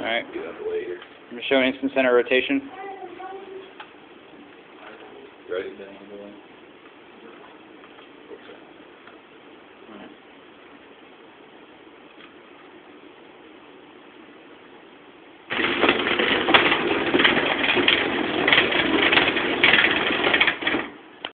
Alright. Get out of the way here. I'm going to show instant center rotation. Ready? Then I'm going.